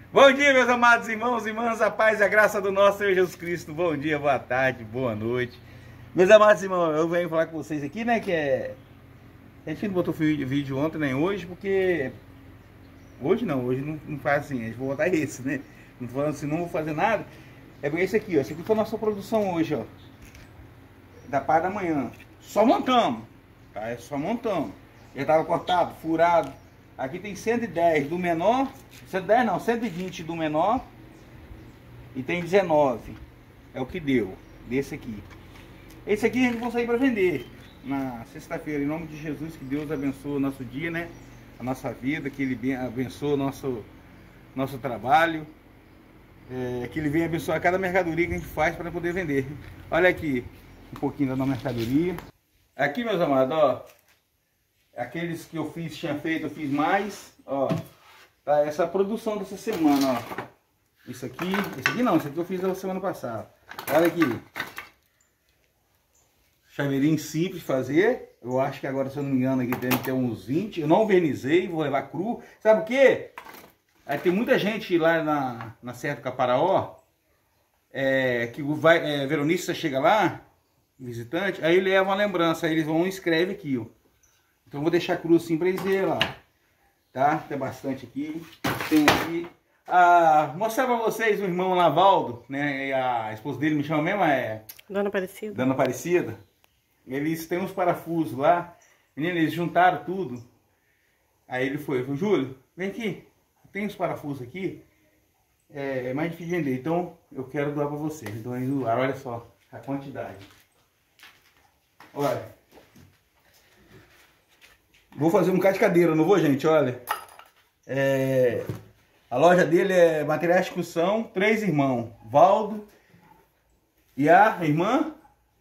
Bom dia, meus amados irmãos e irmãs, a paz e a graça do nosso Senhor Jesus Cristo. Bom dia, boa tarde, boa noite. Meus amados irmãos, eu venho falar com vocês aqui, né, a gente não botou vídeo ontem nem hoje, porque... Hoje não faz assim, a gente vai botar esse, né? Não falando assim, não vou fazer nada. É porque esse aqui, ó, esse aqui foi a nossa produção hoje, ó. Da parte da manhã. Só montamos, tá? É só montamos. Já tava cortado, furado. Aqui tem 110 do menor, 110 não, 120 do menor e tem 19. É o que deu desse aqui. Esse aqui a gente vai sair para vender na sexta-feira, em nome de Jesus, que Deus abençoe o nosso dia, né? A nossa vida, que Ele abençoe o nosso trabalho, que Ele venha abençoar cada mercadoria que a gente faz para poder vender. Olha aqui um pouquinho da nossa mercadoria. Aqui, meus amados, ó. Aqueles que eu tinha feito, eu fiz mais, ó. Tá, essa produção dessa semana, ó. Isso aqui não, isso aqui eu fiz na semana passada. Olha aqui. Chaveirinho simples de fazer. Eu acho que agora, se eu não me engano, aqui deve ter uns 20. Eu não vernizei, vou levar cru. Sabe o quê? Aí tem muita gente lá na Serra do Caparaó, que vai, veronista chega lá, visitante, aí leva uma lembrança, aí eles vão e escreve aqui, ó. Então eu vou deixar cru assim para eles verem lá, tá? Tem bastante aqui. Tem aqui. Mostrar para vocês o irmão Lavaldo, né? E a esposa dele me chama mesmo, Dona Aparecida. Dona Aparecida. Eles têm uns parafusos lá. Menina, eles juntaram tudo. Aí ele falou, Júlio, vem aqui. Tem uns parafusos aqui. É mais difícil de vender. Então eu quero doar para vocês. Então eles doaram. Olha só a quantidade. Olha. Vou fazer um bocado de cadeira, não vou, gente? Olha. A loja dele é Materiais de Construção, 3 irmãos. Valdo e a irmã...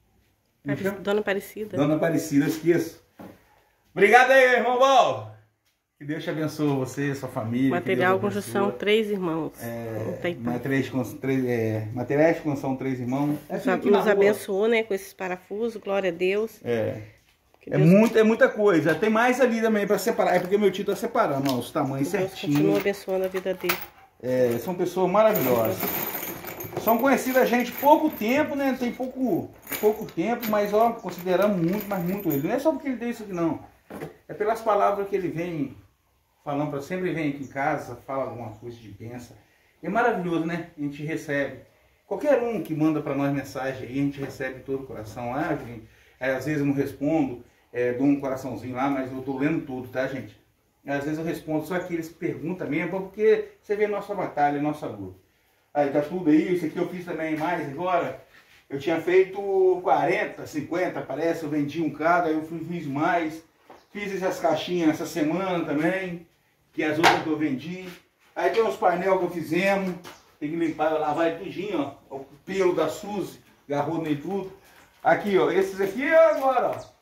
Dona Aparecida. Dona Aparecida, eu esqueço. Obrigado aí, irmão Valdo. Que Deus te abençoe, você, sua família. Material de Construção, 3 irmãos. Materiais de Construção, 3 irmãos. Nos abençoou, né, com esses parafusos, glória a Deus. É muita coisa. Tem mais ali também para separar. É porque meu tio tá separando, ó, os tamanhos certinhos. Deus continua abençoando a vida dele. São pessoas maravilhosas. São conhecidas a gente pouco tempo, né? Tem pouco tempo, mas ó, consideramos muito, mas muito ele. Não é só porque ele deu isso aqui, não. É pelas palavras que ele vem falando, sempre vem aqui em casa, fala alguma coisa de bênção. É maravilhoso, né? A gente recebe. Qualquer um que manda para nós mensagem aí, a gente recebe todo o coração. Gente, às vezes eu não respondo. Dou um coraçãozinho lá, mas eu tô lendo tudo, tá, gente? Às vezes eu respondo só aqueles que perguntam mesmo, porque você vê a nossa batalha, a nossa luta. Aí tá tudo aí, isso aqui eu fiz também mais agora. Eu tinha feito 40, 50, parece, eu vendi um cada, aí eu fiz mais. Fiz essas caixinhas essa semana também, que as outras que eu vendi. Aí tem os painéis que eu fizemos, tem que limpar, lavar ele tudinho, ó. O pelo da Suzy, agarrou nele tudo. Aqui, ó, esses aqui agora, ó.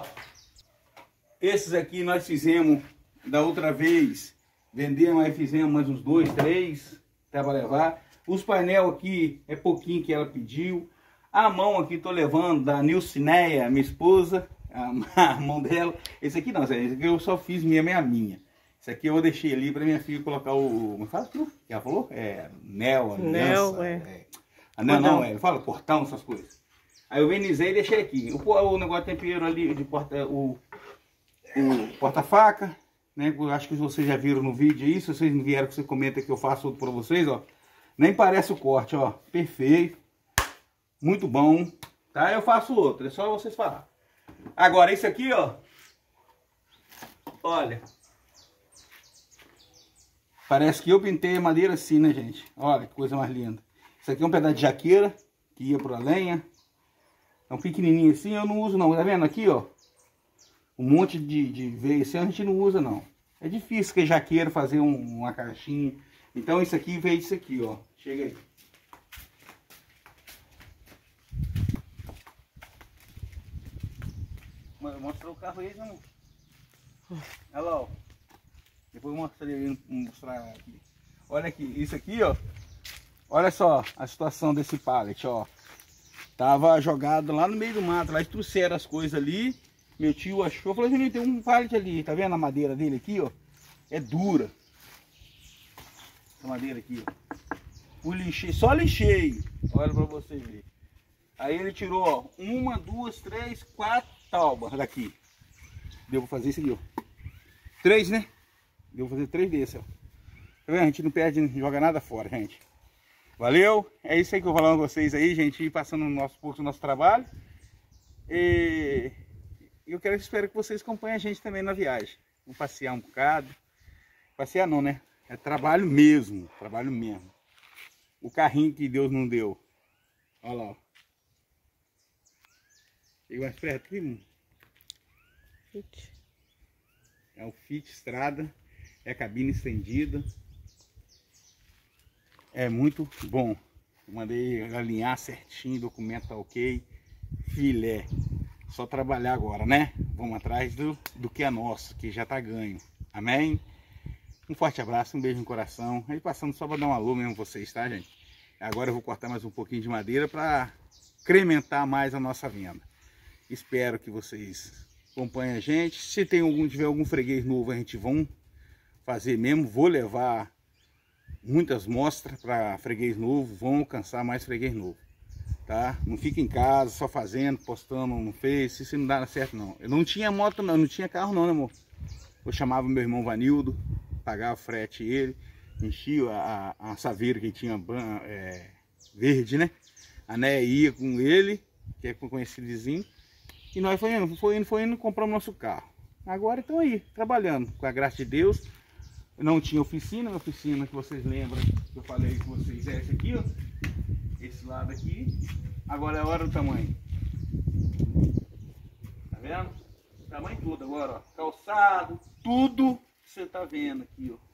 Esses aqui nós fizemos da outra vez, vendemos, aí fizemos mais uns 2, 3, tá para levar. Os painel aqui é pouquinho que ela pediu. A mão aqui tô levando da Nilcineia, minha esposa, a mão dela. Esse aqui não, esse aqui eu só fiz minha. Esse aqui eu deixei ali para minha filha colocar como fala tudo? Que ela falou? Anel, aliança. Anel não, fala portão, essas coisas. Aí eu vernizei e deixei aqui. O negócio de tempero ali, o porta-faca, né? Eu acho que vocês já viram no vídeo aí. Se vocês não vieram, você comenta que eu faço outro para vocês, ó. Nem parece o corte, ó. Perfeito. Muito bom. Tá? Eu faço outro, é só vocês falar. Agora, esse aqui, ó. Olha. Parece que eu pintei a madeira assim, né, gente? Olha que coisa mais linda. Isso aqui é um pedaço de jaqueira que ia pra lenha. É um pequenininho assim, eu não uso não. Tá vendo aqui, ó? Um monte de veio assim, a gente não usa não. É difícil que jaqueiro fazer uma caixinha. Então isso aqui veio disso aqui, ó. Chega aí. Mostra o carro aí, não? Olha lá, ó. Depois eu mostrar aqui. Olha aqui, isso aqui, ó. Olha só a situação desse pallet, ó. Tava jogado lá no meio do mato, lá eles trouxeram as coisas ali. Meu tio achou, falou, Juninho, tem um pallet ali, tá vendo a madeira dele aqui, ó? É dura. essa madeira aqui, ó. Fui lixei, só lixei. Olha pra você ver. Aí ele tirou, ó, 1, 2, 3, 4 taubas daqui. Devo fazer isso aqui, ó. 3, né? Devo fazer 3 desses, ó. Tá vendo? A gente não perde, não joga nada fora, gente. Valeu? É isso aí que eu vou falando com vocês aí, gente. Passando pouco do nosso trabalho. E eu espero que vocês acompanhem a gente também na viagem. Vamos passear um bocado. Passear não, né? É trabalho mesmo. Trabalho mesmo. O carrinho que Deus não deu. Olha lá, ó. Chega mais perto aqui, mano. É o Fit Estrada. É a cabine estendida. É muito bom. Mandei alinhar certinho, documento tá ok. Filé. Só trabalhar agora, né? Vamos atrás do que é nosso, que já tá ganho. Amém? Um forte abraço, um beijo no coração. Aí passando só para dar um alô mesmo vocês, tá, gente? Agora eu vou cortar mais um pouquinho de madeira para incrementar mais a nossa venda. Espero que vocês acompanhem a gente. Se tiver algum freguês novo, a gente vai fazer mesmo. Vou levar muitas mostras para freguês novo. Vão alcançar mais freguês novo. Tá? Não fica em casa só fazendo, postando no Face, isso não dá certo não. Eu não tinha moto não, não tinha carro não, né, amor? Eu chamava meu irmão Vanildo, pagava frete ele, enchia a saveira que tinha verde, né? A Néia ia com ele, que é conhecido vizinho, e nós foi indo, compramos nosso carro. Agora estão aí, trabalhando, com a graça de Deus. Eu não tinha oficina, a oficina que vocês lembram, que eu falei com vocês, é essa aqui, ó. Esse lado aqui. Agora é a hora do tamanho. Tá vendo? O tamanho todo agora, ó. Calçado, tudo que você tá vendo aqui, ó.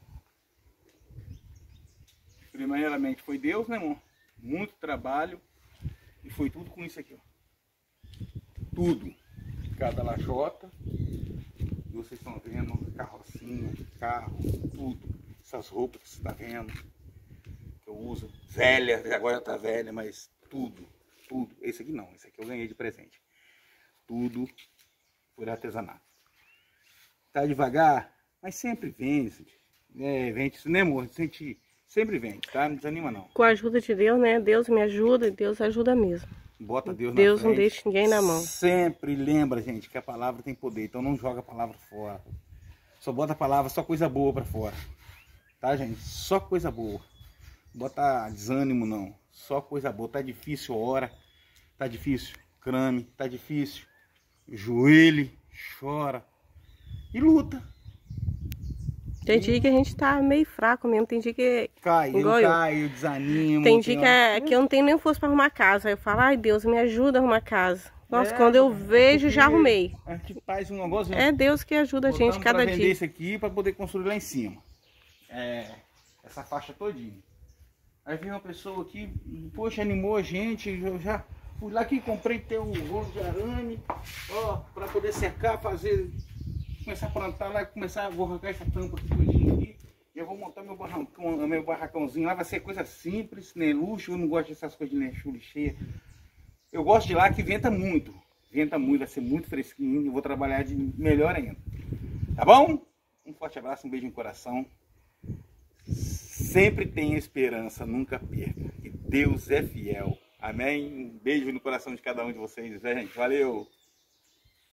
Primeiramente foi Deus, né, amor? Muito trabalho. E foi tudo com isso aqui, ó. Tudo. Cada lajota. E vocês estão vendo carrocinha, carro, tudo. Essas roupas que você tá vendo. Que eu uso. Velha, agora tá velha, mas tudo. Tudo. Esse aqui não. Esse aqui eu ganhei de presente. Tudo por artesanato. Tá devagar, mas sempre vence. Vence, né, amor? Sempre vence, tá? Não desanima, não. Com a ajuda de Deus, né? Deus me ajuda e Deus ajuda mesmo. Bota Deus na Deus frente. não deixa ninguém na mão. Sempre lembra, gente, que a palavra tem poder. Então não joga a palavra fora. Só bota a palavra, só coisa boa pra fora. Tá, gente? Só coisa boa. Bota desânimo, não. Só coisa boa. Tá difícil, ora. Tá difícil, crame. Tá difícil, joelho, chora. E luta. Tem dia que a gente tá meio fraco mesmo. Tem dia que... Cai, eu desanimo. Tem dia que eu não tenho nem força pra arrumar casa. Aí eu falo, ai Deus, me ajuda a arrumar casa. Nossa, quando eu vejo, já arrumei. A gente faz um negócio... É Deus que ajuda a gente cada dia. Vender esse aqui para poder construir lá em cima. Essa faixa todinha. Aí veio uma pessoa aqui, poxa, animou a gente. Eu já fui lá que comprei teu rolo de arame, ó, para poder secar, começar a plantar lá, vou arrancar essa tampa aqui todinha aqui. Já vou montar meu barracãozinho lá, vai ser coisa simples, nem luxo. Eu não gosto dessas coisas de luxo cheia. Eu gosto de lá que venta muito, vai ser muito fresquinho. Eu vou trabalhar de melhor ainda. Tá bom? Um forte abraço, um beijo no coração. Sempre tenha esperança, nunca perca. E Deus é fiel. Amém? Um beijo no coração de cada um de vocês, gente. Valeu!